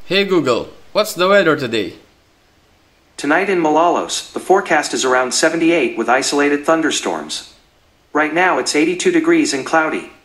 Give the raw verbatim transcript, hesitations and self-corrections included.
Hey Google, what's the weather today? Tonight in Malolos, the forecast is around seventy-eight with isolated thunderstorms. Right now it's eighty-two degrees and cloudy.